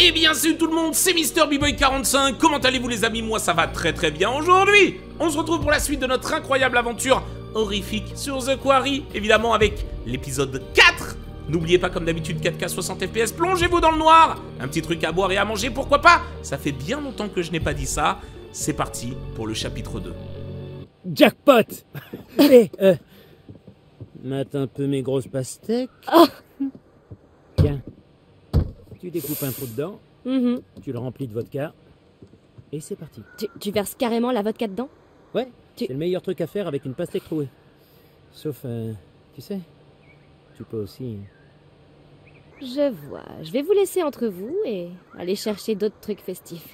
Eh bien salut tout le monde, c'est MrBboy45, comment allez-vous les amis? Moi ça va très très bien aujourd'hui. On se retrouve pour la suite de notre incroyable aventure horrifique sur The Quarry, évidemment avec l'épisode 4. N'oubliez pas comme d'habitude 4K 60 FPS, plongez-vous dans le noir. Un petit truc à boire et à manger, pourquoi pas? Ça fait bien longtemps que je n'ai pas dit ça. C'est parti pour le chapitre 2. Jackpot. Allez, mate un peu mes grosses pastèques. Oh. Tiens, tu découpes un trou dedans, tu le remplis de vodka, et c'est parti. Tu verses carrément la vodka dedans? Ouais, c'est le meilleur truc à faire avec une pastèque trouée. Sauf, tu sais, tu peux aussi... Je vois, je vais vous laisser entre vous et aller chercher d'autres trucs festifs.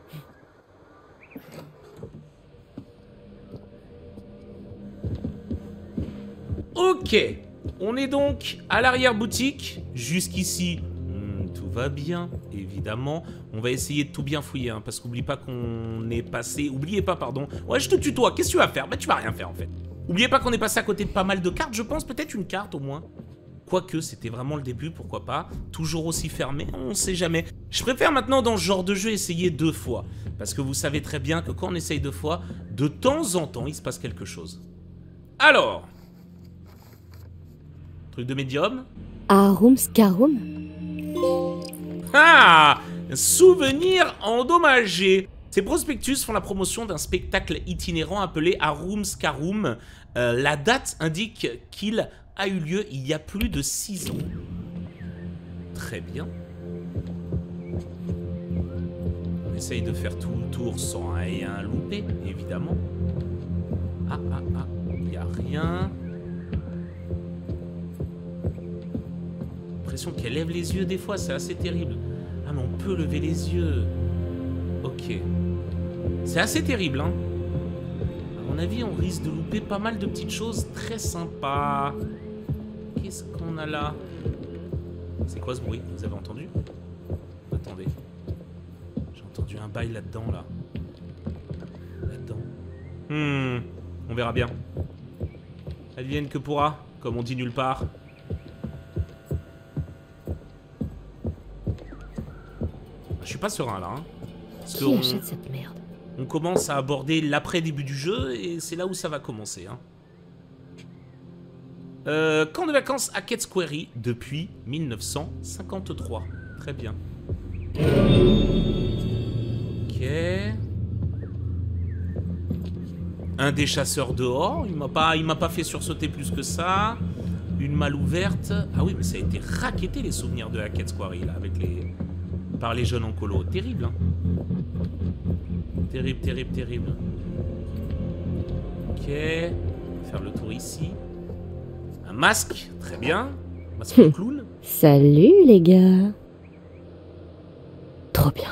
Ok, on est donc à l'arrière-boutique. Jusqu'ici, tout va bien, évidemment. On va essayer de tout bien fouiller, hein, parce qu'oublie pas qu'on est passé... Oubliez pas, pardon. Ouais, je te tutoie, qu'est-ce que tu vas faire? Bah, tu vas rien faire, en fait. Oubliez pas qu'on est passé à côté de pas mal de cartes, je pense. Peut-être une carte, au moins. Quoique, c'était vraiment le début, pourquoi pas. Toujours aussi fermé, on sait jamais. Je préfère maintenant, dans ce genre de jeu, essayer 2 fois. Parce que vous savez très bien que quand on essaye 2 fois, de temps en temps, il se passe quelque chose. Alors... Truc de médium. Arum Scarum. Ah! Souvenir endommagé. Ces prospectus font la promotion d'un spectacle itinérant appelé Arum Scarum. La date indique qu'il a eu lieu il y a plus de 6 ans. Très bien. On essaye de faire tout le tour sans rien louper, évidemment. Ah, il n'y a rien. L'impression qu'elle lève les yeux des fois, c'est assez terrible. Ah mais on peut lever les yeux. Ok. C'est assez terrible, hein. À mon avis, on risque de louper pas mal de petites choses très sympas. Qu'est-ce qu'on a là? C'est quoi ce bruit? Vous avez entendu? Attendez. J'ai entendu un bail là-dedans, là. Là-dedans. On verra bien. Advienne que pourra, comme on dit nulle part. Je suis pas serein là, hein. Parce Qui achète cette merde? On commence à aborder l'après-début du jeu et c'est là où ça va commencer, hein. Camp de vacances à Ket's Quarry depuis 1953. Très bien. Ok. Un des chasseurs dehors. Il m'a pas fait sursauter plus que ça. Une malle ouverte. Ah oui, mais ça a été racketté les souvenirs de Ket's Quarry là, avec les... par les jeunes en colo. Terrible, hein. Terrible, terrible, terrible. Ok. On va faire le tour ici. Un masque. Très bien. Masque de clown. Salut les gars. Trop bien.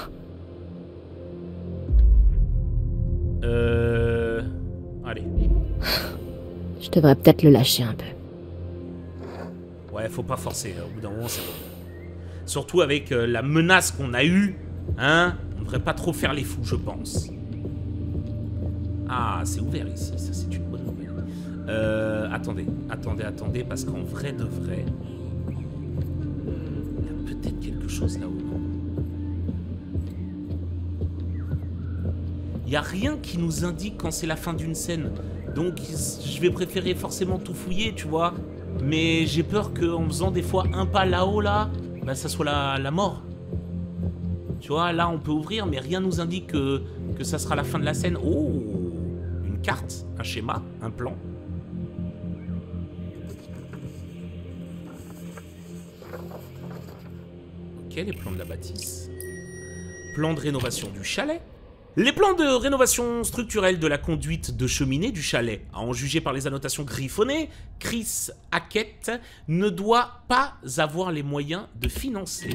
Allez. Je devrais peut-être le lâcher un peu. Ouais, faut pas forcer. Au bout d'un moment, c'est bon. Surtout avec la menace qu'on a eue, hein, on devrait pas trop faire les fous, je pense. Ah, c'est ouvert ici, ça c'est une bonne nouvelle. Attendez, parce qu'en vrai de vrai, il y a peut-être quelque chose là-haut, non? Il y a rien qui nous indique quand c'est la fin d'une scène, donc je vais préférer forcément tout fouiller, tu vois. Mais j'ai peur qu'en faisant des fois un pas là-haut, là, bah, ça soit la mort. Tu vois, là, on peut ouvrir, mais rien nous indique que ça sera la fin de la scène. Oh, une carte, un schéma, un plan. Ok, les plans de la bâtisse. Plan de rénovation du chalet. Les plans de rénovation structurelle de la conduite de cheminée du chalet, à en juger par les annotations griffonnées, Chris Hackett ne doit pas avoir les moyens de financer.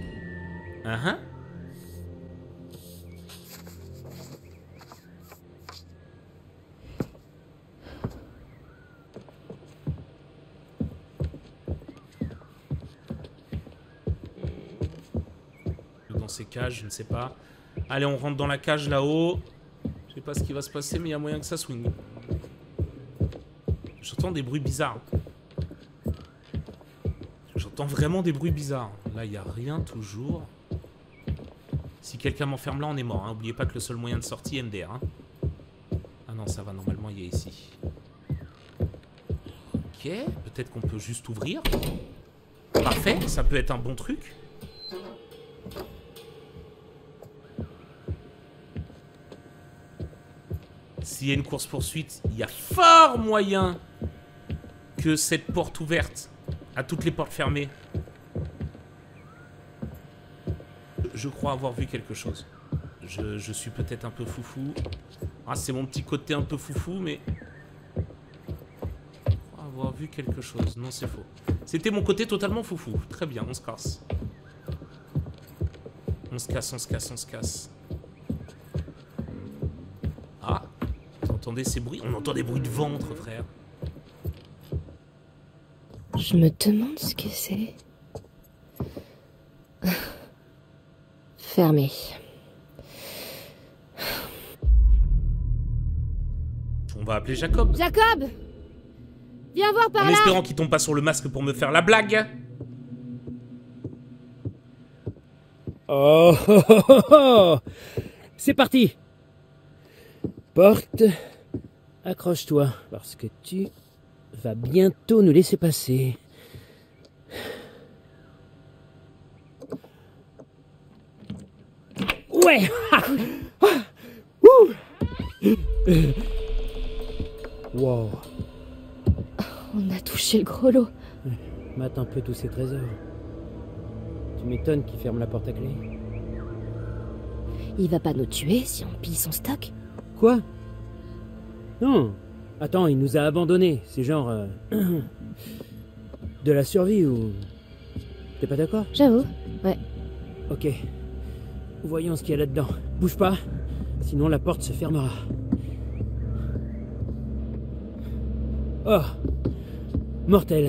Dans ces cages, je ne sais pas. Allez, on rentre dans la cage là-haut. Je sais pas ce qui va se passer, mais il y a moyen que ça swing. J'entends des bruits bizarres. J'entends vraiment des bruits bizarres. Là, il n'y a rien toujours. Si quelqu'un m'enferme là, on est mort. Hein. Oubliez pas que le seul moyen de sortie est MDR. Hein. Ah non, ça va, normalement, il y a ici. Ok, peut-être qu'on peut juste ouvrir. Parfait, ça peut être un bon truc. S'il y a une course-poursuite, il y a fort moyen que cette porte ouverte à toutes les portes fermées. Je crois avoir vu quelque chose. Je suis peut-être un peu foufou. Ah, c'est mon petit côté un peu foufou, mais... Je crois avoir vu quelque chose. Non, c'est faux. C'était mon côté totalement foufou. Très bien, on se casse. On se casse, on se casse, on se casse. Ah, vous entendez ces bruits? On entend des bruits de ventre, frère. Je me demande ce que c'est. Fermé. On va appeler Jacob. Jacob! Viens voir par En là! espérant qu'il tombe pas sur le masque pour me faire la blague. Oh, oh, oh, oh, oh. C'est parti. Porte, accroche-toi, parce que tu vas bientôt nous laisser passer. Ouais. Wow. On a touché le gros lot. Mate un peu tous ces trésors. Tu m'étonnes qu'il ferme la porte à clé. Il va pas nous tuer si on pille son stock? Quoi? Non. Attends, il nous a abandonnés. C'est genre... de la survie ou... T'es pas d'accord? J'avoue, ouais. Ok. Voyons ce qu'il y a là-dedans. Bouge pas, sinon la porte se fermera. Oh! Mortel.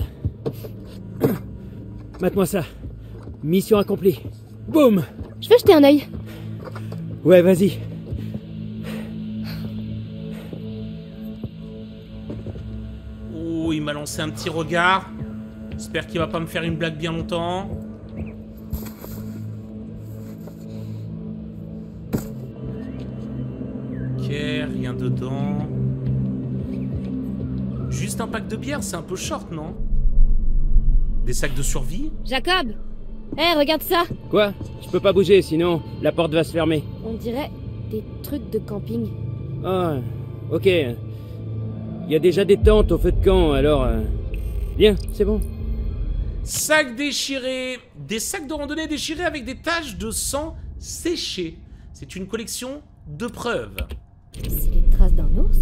Mate-moi ça. Mission accomplie. Boum! Je vais jeter un œil. Ouais, vas-y. Oh, il m'a lancé un petit regard. J'espère qu'il va pas me faire une blague bien longtemps. Ok, rien dedans. Juste un pack de bière, c'est un peu short, non? Des sacs de survie? Jacob! Hé, regarde ça! Quoi? Je peux pas bouger, sinon la porte va se fermer. On dirait des trucs de camping. Ah, ok. Il y a déjà des tentes au feu de camp, alors... Bien, c'est bon. Sacs déchirés. Des sacs de randonnée déchirés avec des taches de sang séchées. C'est une collection de preuves. C'est les traces d'un ours?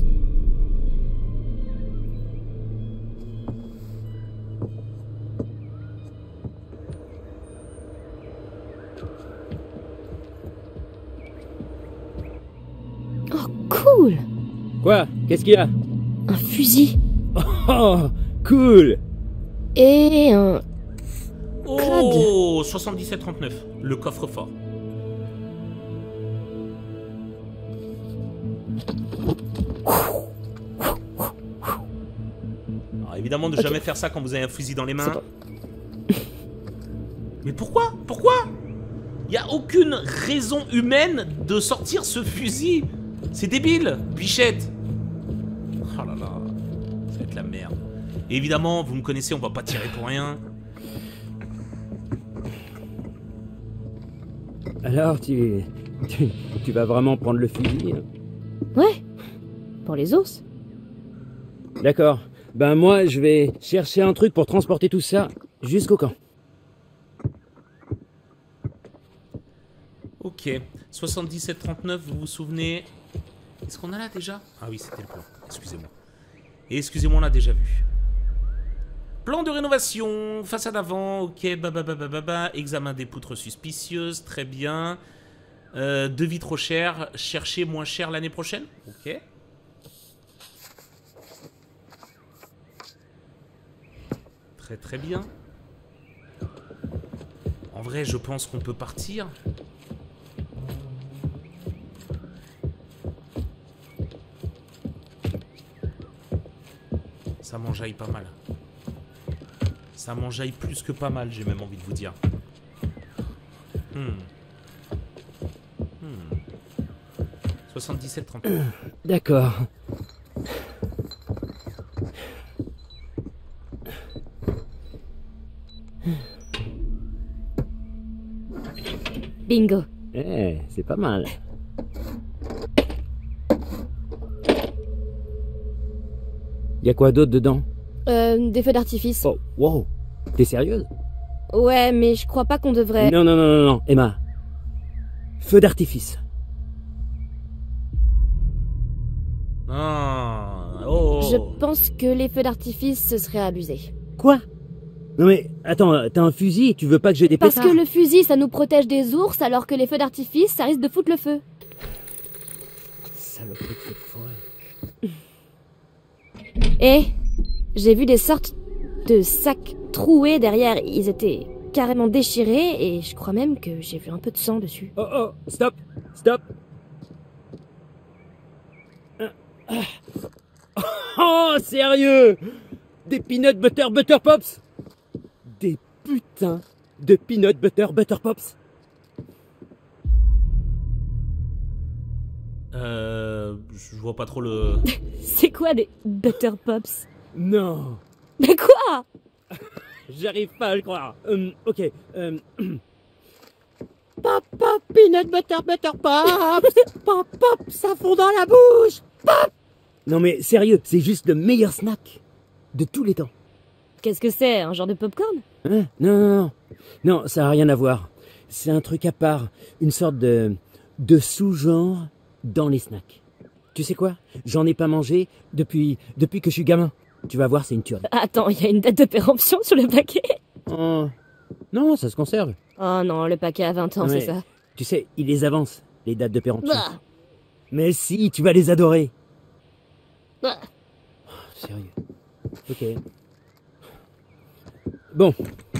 Oh, cool! Quoi? Qu'est-ce qu'il y a? Un fusil. Oh, cool! Et un... Oh, 77,39. Le coffre-fort. Alors évidemment, ne jamais faire ça quand vous avez un fusil dans les mains. Mais pourquoi? Pourquoi? Il n'y a aucune raison humaine de sortir ce fusil. C'est débile, bichette. Oh là là, ça va être la merde. Et évidemment, vous me connaissez, on va pas tirer pour rien. Alors, tu vas vraiment prendre le fusil? Ouais, pour les ours. D'accord. Ben moi, je vais chercher un truc pour transporter tout ça jusqu'au camp. Ok, 77,39, vous vous souvenez? Qu'est-ce qu'on a là déjà? Ah oui, c'était le plan, excusez-moi. Et excusez-moi, on l'a déjà vu. Plan de rénovation, façade avant, ok, examen des poutres suspicieuses, très bien. Devis trop cher, chercher moins cher l'année prochaine, ok. Très très bien. En vrai, je pense qu'on peut partir. Ça m'enjaille pas mal. Ça m'enjaille plus que pas mal, j'ai même envie de vous dire. 77-30. D'accord. Bingo. Eh, c'est pas mal. Y a quoi d'autre dedans? Des feux d'artifice. Oh, wow. T'es sérieuse? Ouais, mais je crois pas qu'on devrait... Non, Emma. Feu d'artifice. Ah, oh. Je pense que les feux d'artifice, ce serait abusé. Quoi? Non mais, attends, t'as un fusil et tu veux pas que j'ai des Parce pétards? que le fusil, ça nous protège des ours, alors que les feux d'artifice, ça risque de foutre le feu. Saloperie de feu de forêt. Et j'ai vu des sortes de sacs troués derrière. Ils étaient carrément déchirés et je crois même que j'ai vu un peu de sang dessus. Oh, stop. Oh, sérieux? Des peanut butter pops? Des putains de peanut butter pops? Je vois pas trop le... C'est quoi des butter pops? Non, Mais quoi? j'arrive pas à le croire. Ok. Pop, peanut butter pops. Pop, ça fond dans la bouche. Pop. Non mais sérieux, c'est juste le meilleur snack de tous les temps. Qu'est-ce que c'est? Un genre de popcorn? Hein? Non, ça a rien à voir. C'est un truc à part, une sorte de sous-genre dans les snacks. Tu sais quoi? J'en ai pas mangé depuis que je suis gamin. Tu vas voir, c'est une tuerie. Attends, il y a une date de péremption sur le paquet? Oh, non, ça se conserve. Oh non, le paquet a 20 ans, Ouais. c'est ça. Tu sais, ils les avancent, les dates de péremption. Bah. Mais si, tu vas les adorer. Bah. Sérieux. Ok. Bon.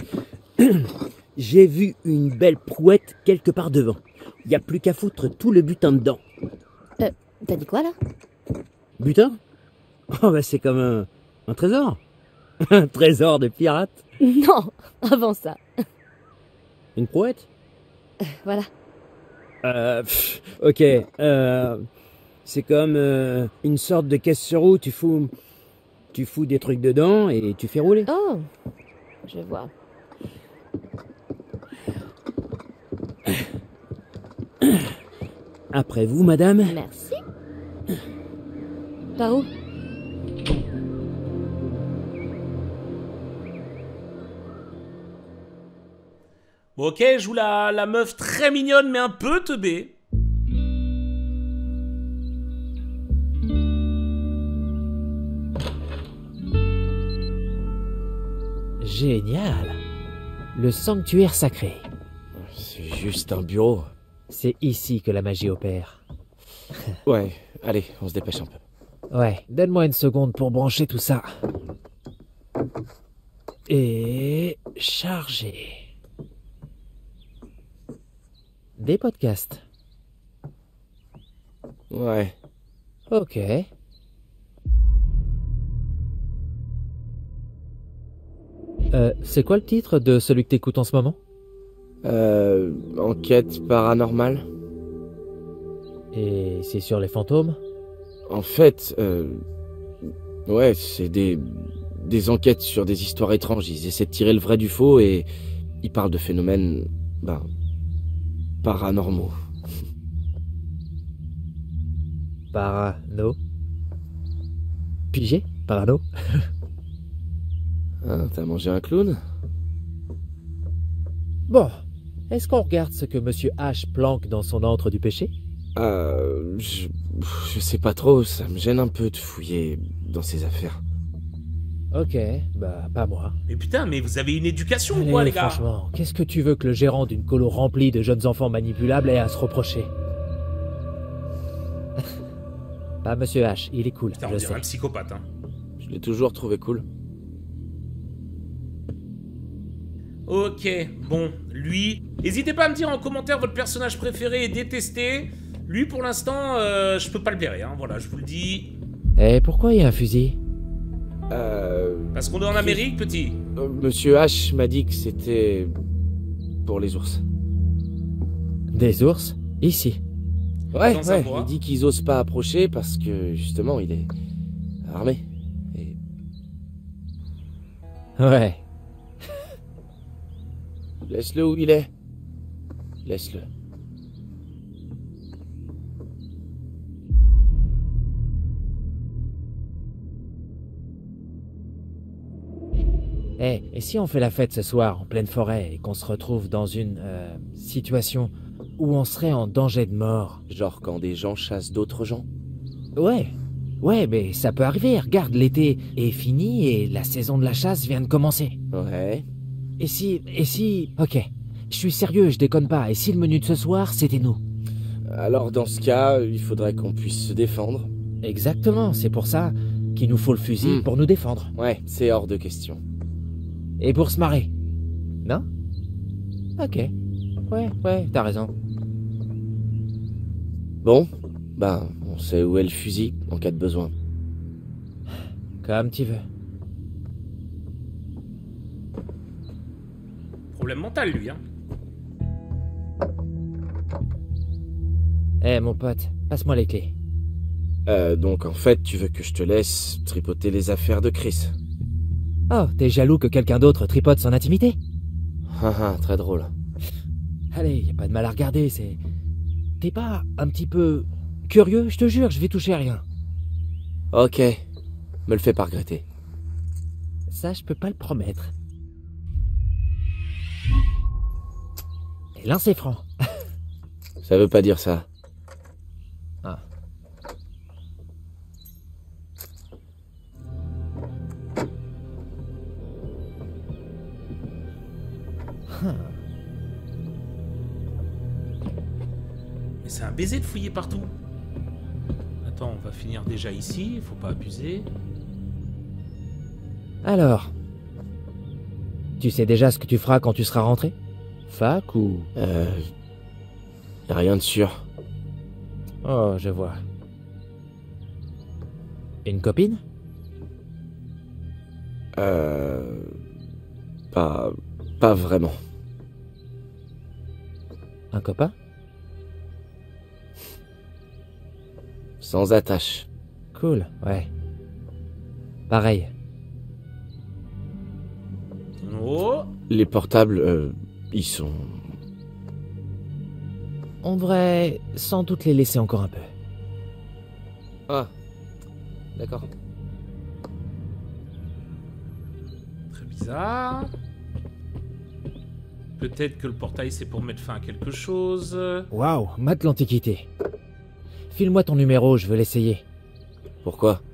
J'ai vu une belle prouette quelque part devant. Y a plus qu'à foutre tout le butin dedans. T'as dit quoi là? Butin? Oh bah c'est comme un trésor. Un trésor de pirate. Non, avant ça. Une prouette? Voilà. Ok. C'est comme une sorte de caisse sur roue. Tu fous des trucs dedans et tu fais rouler. Oh, je vois. Après vous, madame. Merci. Par où? Bon, ok, je joue la meuf très mignonne mais un peu teubée. Génial. Le sanctuaire sacré. C'est juste un bureau. C'est ici que la magie opère. Ouais, allez, on se dépêche un peu. Ouais, donne-moi une seconde pour brancher tout ça. Et charger. Des podcasts. Ouais. Ok. C'est quoi le titre de celui que t'écoutes en ce moment? Enquête paranormale. Et c'est sur les fantômes? En fait, ouais, c'est des enquêtes sur des histoires étranges. Ils essaient de tirer le vrai du faux et ils parlent de phénomènes, paranormaux. Parano. Pigé? Parano? Hein, t'as mangé un clown? Bon. Est-ce qu'on regarde ce que Monsieur H planque dans son antre du péché? Je sais pas trop, ça me gêne un peu de fouiller dans ces affaires. Ok, bah pas moi. Mais putain, mais vous avez une éducation ou Allez, quoi, les gars? franchement, qu'est-ce que tu veux que le gérant d'une colo remplie de jeunes enfants manipulables ait à se reprocher? Pas Monsieur H, il est cool, Putain, on je dirait sais. un psychopathe, hein. Je l'ai toujours trouvé cool. Ok, bon, lui... N'hésitez pas à me dire en commentaire votre personnage préféré et détesté. Lui, pour l'instant, je peux pas le blairer, hein. Voilà, je vous le dis. Et pourquoi il y a un fusil? Parce qu'on est en Amérique, petit. Monsieur H m'a dit que c'était pour les ours. Des ours? Ici? Ouais, dans un ouais, bois. il dit qu'ils osent pas approcher parce que, justement, il est armé. Et... Ouais. Laisse-le où il est. Laisse-le. Et si on fait la fête ce soir en pleine forêt et qu'on se retrouve dans une situation où on serait en danger de mort? Genre quand des gens chassent d'autres gens. Ouais, mais ça peut arriver. Regarde, l'été est fini et la saison de la chasse vient de commencer. Ouais. Et si... Ok, je suis sérieux, je déconne pas. Et si le menu de ce soir, c'était nous? Alors dans ce cas, il faudrait qu'on puisse se défendre. Exactement, c'est pour ça qu'il nous faut le fusil pour nous défendre. Ouais, c'est hors de question. Et pour se marrer. Non? Ok. Ouais, t'as raison. Bon, ben, on sait où est le fusil en cas de besoin. Comme tu veux. Problème mental, lui, hein. Mon pote, passe-moi les clés. Donc en fait, tu veux que je te laisse tripoter les affaires de Chris. Oh, t'es jaloux que quelqu'un d'autre tripote son intimité? Haha, très drôle. Allez, y a pas de mal à regarder, c'est... T'es pas un petit peu curieux? Je te jure, je vais toucher à rien. Ok, me le fais pas regretter. Ça, je peux pas le promettre. Et lancer franc. Ça veut pas dire ça. Ah. Mais c'est un baiser de fouiller partout. Attends, on va finir déjà ici, faut pas abuser. Alors, tu sais déjà ce que tu feras quand tu seras rentré? Fac ou... Y a rien de sûr. Oh, je vois. Une copine? Pas vraiment. Un copain? Sans attache. Cool, ouais. Pareil. Oh, Les portables, ils sont... On devrait sans doute les laisser encore un peu. Ah, d'accord. très bizarre. Peut-être que le portail c'est pour mettre fin à quelque chose. Waouh, mate l'Antiquité. File-moi ton numéro, je veux l'essayer. Pourquoi?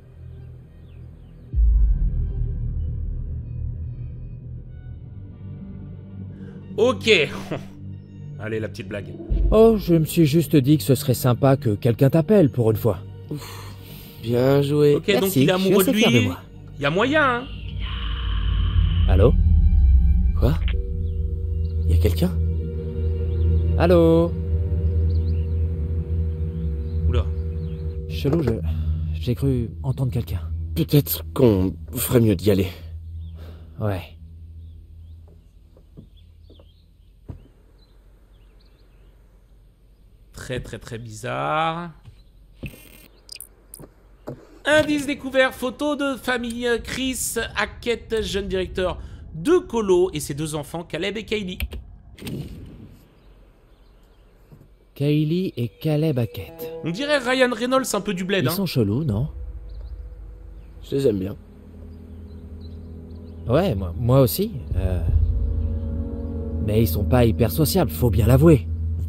Ok. Allez, la petite blague. Oh, je me suis juste dit que ce serait sympa que quelqu'un t'appelle pour une fois. Bien joué. Ok, donc Merci, il est je suis amoureux de assez fier de lui. moi. Il y a moyen, hein. Allô? Quoi? Y a quelqu'un? Allô? Oula. Chelou, j'ai cru entendre quelqu'un. Peut-être qu'on ferait mieux d'y aller. Ouais. Très très très bizarre. Indice découvert, photo de famille Chris Hackett, jeune directeur de Colo et ses deux enfants Caleb et Kylie. Kaylee et Caleb Hackett. On dirait Ryan Reynolds un peu du bled, Ils hein. sont chelous, non? Je les aime bien. Ouais, moi aussi. Mais ils sont pas hyper sociables, faut bien l'avouer.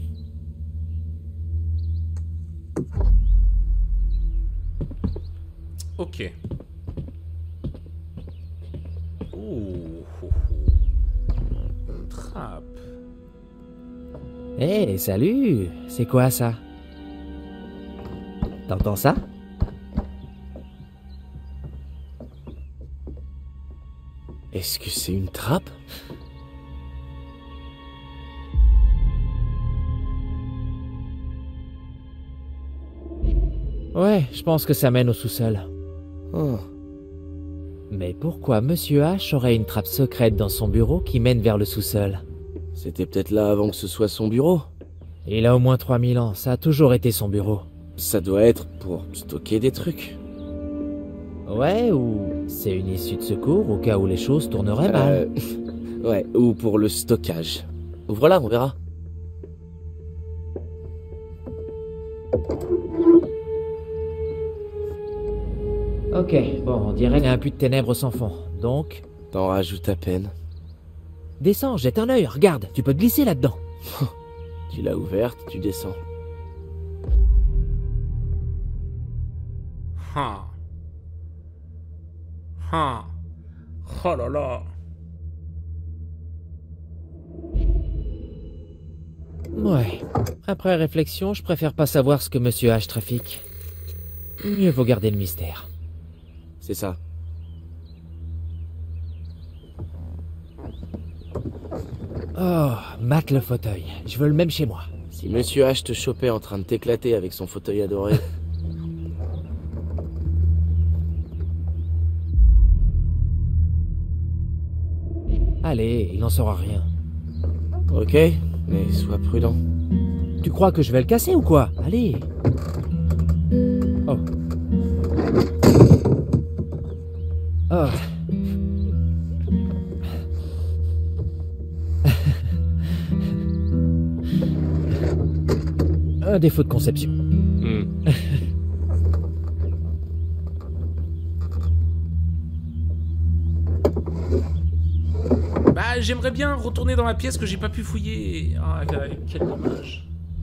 Ok. Trappe. Hé, salut! C'est quoi ça? T'entends ça? Est-ce que c'est une trappe? Ouais, je pense que ça mène au sous-sol. Oh. Mais pourquoi Monsieur H aurait une trappe secrète dans son bureau qui mène vers le sous-sol? C'était peut-être là avant que ce soit son bureau. Il a au moins 3000 ans, ça a toujours été son bureau. Ça doit être pour stocker des trucs. Ouais, ou c'est une issue de secours au cas où les choses tourneraient mal. Ouais, ou pour le stockage. Ouvre-la, on verra. Ok, bon, on dirait qu'il y a un puits de ténèbres sans fond. Donc, T'en rajoutes à peine. descends, jette un œil, regarde, tu peux te glisser là-dedans. Tu l'as ouverte, tu descends. Ah. Ah. Oh là là. Ouais. Après réflexion, je préfère pas savoir ce que Monsieur H trafique. Mieux vaut garder le mystère. C'est ça. Oh, mate le fauteuil. Je veux le même chez moi. Si Monsieur H te chopait en train de t'éclater avec son fauteuil adoré... Allez, il n'en saura rien. Ok, mais sois prudent. Tu crois que je vais le casser ou quoi? Allez. Oh. Oh. Un défaut de conception. Bah, j'aimerais bien retourner dans la pièce que j'ai pas pu fouiller. Ah, quel dommage.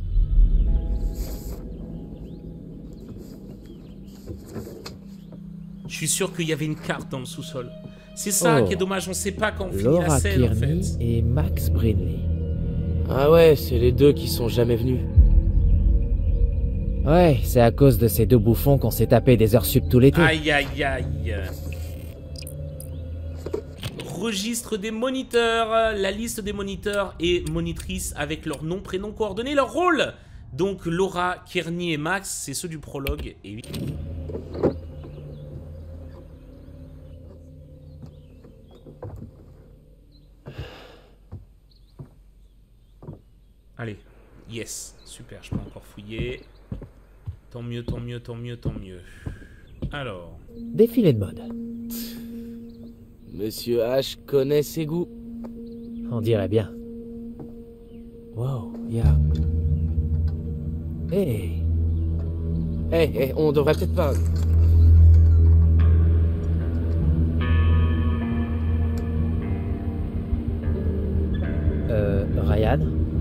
Je suis sûr qu'il y avait une carte dans le sous-sol. C'est ça Oh. qui est dommage, on sait pas quand on finit la Laura scène en Kearney fait. et Max Brinley. Ah ouais, c'est les deux qui sont jamais venus. Ouais, c'est à cause de ces deux bouffons qu'on s'est tapé des heures sup tout l'été. Aïe aïe aïe. Registre des moniteurs, la liste des moniteurs et monitrices avec leur nom, prénom, coordonnées, leur rôle. Donc Laura, Kearney et Max, c'est ceux du prologue. Et... Allez, yes, super, je peux encore fouiller. Tant mieux, tant mieux, tant mieux, tant mieux. Alors... Défilé de mode. Monsieur H connaît ses goûts. On dirait bien. Wow, y'a... Hey. On devrait peut-être pas... Ryan?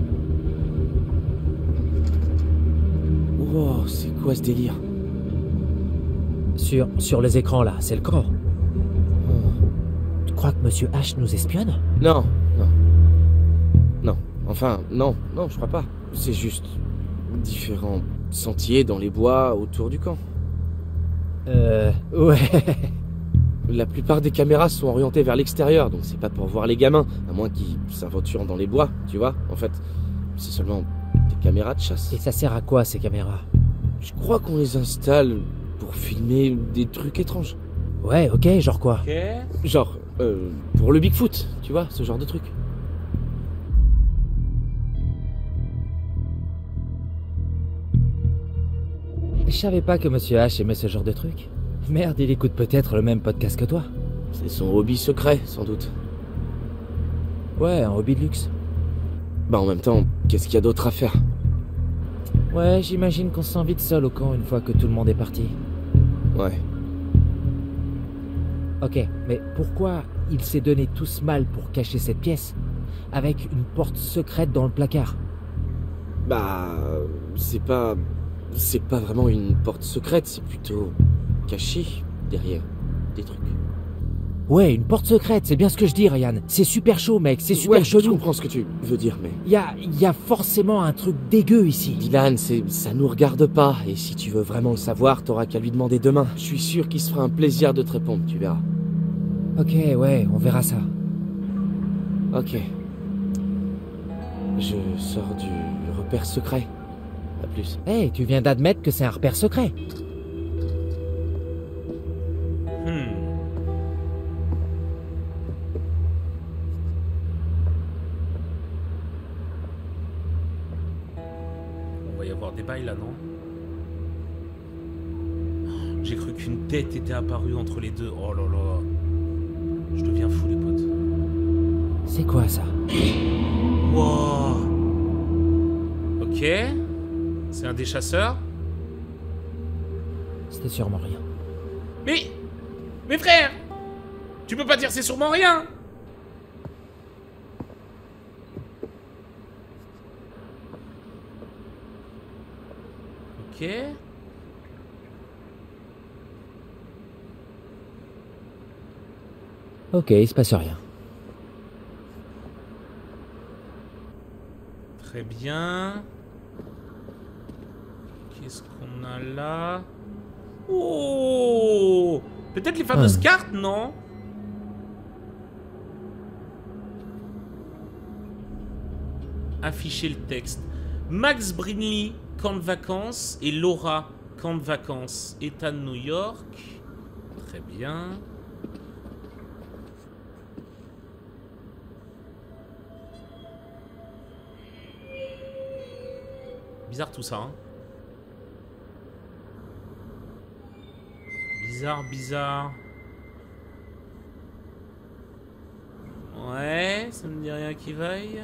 Wow, c'est quoi ce délire? Sur les écrans là, c'est le camp. Tu crois que Monsieur H nous espionne? Non. Enfin, non, je crois pas. C'est juste... différents sentiers dans les bois autour du camp. Ouais. La plupart des caméras sont orientées vers l'extérieur, donc c'est pas pour voir les gamins, à moins qu'ils s'aventurent dans les bois, tu vois. En fait, c'est seulement des caméras de chasse. Et ça sert à quoi ces caméras? Je crois qu'on les installe pour filmer des trucs étranges. Ouais, ok, genre quoi? Ok. Genre, pour le Bigfoot, tu vois, ce genre de truc. Je savais pas que Monsieur H aimait ce genre de truc. Merde, il écoute peut-être le même podcast que toi. C'est son hobby secret, sans doute. Ouais, un hobby de luxe. Bah en même temps, qu'est-ce qu'il y a d'autre à faire? Ouais, j'imagine qu'on se sent vite seul au camp une fois que tout le monde est parti. Ouais. Ok, mais pourquoi il s'est donné tout ce mal pour cacher cette pièce avec une porte secrète dans le placard? Bah... c'est pas vraiment une porte secrète, c'est plutôt caché derrière des trucs. Ouais, une porte secrète, c'est bien ce que je dis, Ryan. C'est super chaud, mec, c'est super Ouais, je chelou. comprends ce que tu veux dire, mais... Y a forcément un truc dégueu ici. Dylan, ça nous regarde pas, et si tu veux vraiment le savoir, t'auras qu'à lui demander demain. Je suis sûr qu'il se fera un plaisir de te répondre, tu verras. Ok, ouais, on verra ça. Ok. Je sors du repère secret. À plus. Hey, tu viens d'admettre que c'est un repère secret. des bails là, non? J'ai cru qu'une tête était apparue entre les deux. Oh là là. Je deviens fou, les potes. C'est quoi ça? Wow. Ok. C'est un des chasseurs. C'était sûrement rien. Mais frère, tu peux pas dire c'est sûrement rien. Ok. Ok, il se passe rien. Très bien. Qu'est-ce qu'on a là? Oh! Peut-être les fameuses cartes, non? Afficher le texte. Max Brinley, camp de vacances. Et Laura, camp de vacances. État de New York. Très bien. Bizarre tout ça, hein. Bizarre. Ouais, ça me dit rien qui vaille.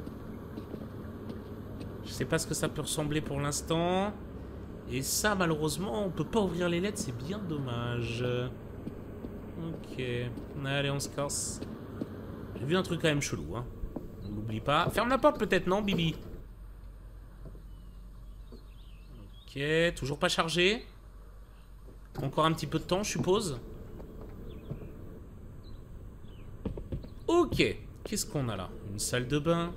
Je sais pas ce que ça peut ressembler pour l'instant. Et ça, malheureusement, on peut pas ouvrir les lettres, c'est bien dommage. Ok. Allez, on se casse. J'ai vu un truc quand même chelou, hein. On l'oublie pas. Ferme la porte peut-être, non, Bibi? Ok, toujours pas chargé. Encore un petit peu de temps, je suppose. Ok. Qu'est-ce qu'on a là? Une salle de bain.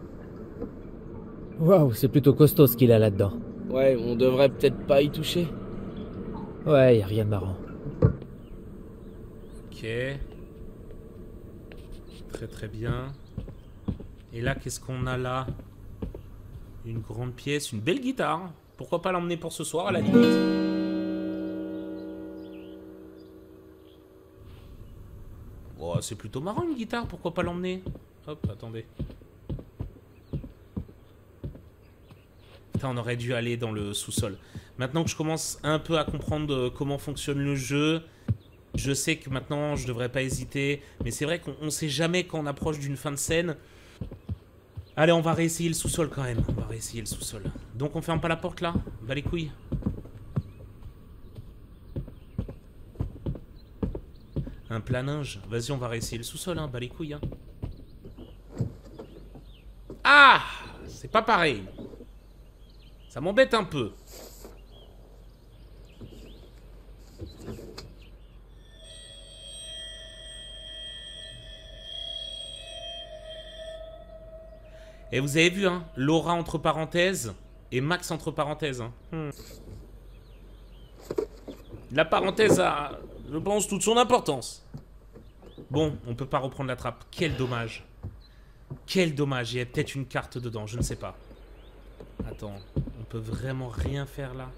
Waouh, c'est plutôt costaud ce qu'il a là-dedans. Ouais, on devrait peut-être pas y toucher. Ouais, y a rien de marrant. Ok. Très bien. Et là, qu'est-ce qu'on a là? Une grande pièce, une belle guitare. Pourquoi pas l'emmener pour ce soir à la limite? Oh, c'est plutôt marrant une guitare, pourquoi pas l'emmener? Hop, attendez. Putain, on aurait dû aller dans le sous-sol. Maintenant que je commence un peu à comprendre comment fonctionne le jeu, je sais que maintenant je devrais pas hésiter. Mais c'est vrai qu'on sait jamais quand on approche d'une fin de scène. Allez, on va réessayer le sous-sol quand même. On va réessayer le sous-sol. Donc on ferme pas la porte là? Bah les couilles. Un planinge. Vas-y, on va réessayer le sous-sol, hein. Bah les couilles, hein. Ah! C'est pas pareil. Ça m'embête un peu. Et vous avez vu, hein, Laura entre parenthèses et Max entre parenthèses. Hein. La parenthèse a, je pense, toute son importance. Bon, on peut pas reprendre la trappe. Quel dommage. Quel dommage. Il y a peut-être une carte dedans, je ne sais pas. Attends, on peut vraiment rien faire là.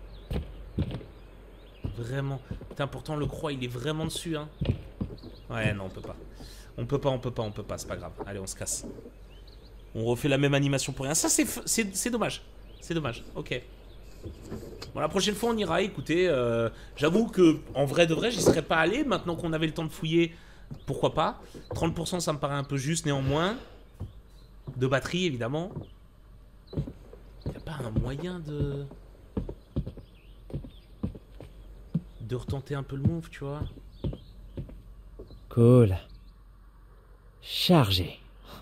Vraiment. Putain, pourtant le croix, il est vraiment dessus, hein. Ouais, non, on peut pas. On peut pas, c'est pas grave. Allez, on se casse. On refait la même animation pour rien. Ça, c'est dommage. C'est dommage, ok. Bon, la prochaine fois, on ira. Écoutez, j'avoue que, en vrai de vrai, j'y serais pas allé. Maintenant qu'on avait le temps de fouiller, pourquoi pas. 30%, ça me paraît un peu juste, néanmoins. De batterie, évidemment. Y a pas un moyen de retenter un peu le move, tu vois. Cool. Chargé.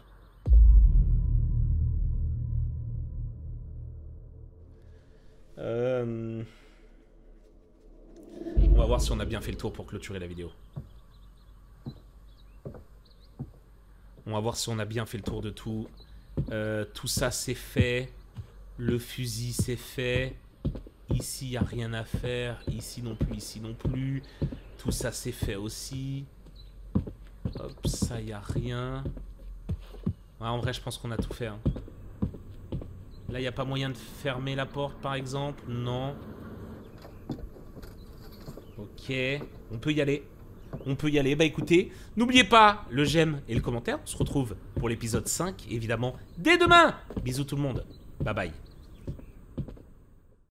On va voir si on a bien fait le tour pour clôturer la vidéo. On va voir si on a bien fait le tour de tout. Tout ça c'est fait. Le fusil c'est fait. Ici il n'y a rien à faire. Ici non plus, ici non plus. Tout ça c'est fait aussi. Hop, ça il n'y a rien. Ouais, en vrai je pense qu'on a tout fait. Hein. Là, il n'y a pas moyen de fermer la porte, par exemple? Non. Ok. On peut y aller. On peut y aller. Bah écoutez, n'oubliez pas le j'aime et le commentaire. On se retrouve pour l'épisode 5, évidemment, dès demain. Bisous tout le monde. Bye bye.